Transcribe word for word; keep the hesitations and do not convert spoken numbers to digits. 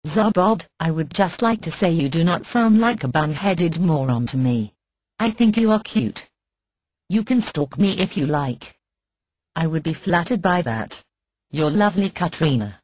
Zarbod, I would just like to say you do not sound like a bung-headed moron to me. I think you are cute. You can stalk me if you like. I would be flattered by that. You're lovely, Katrina.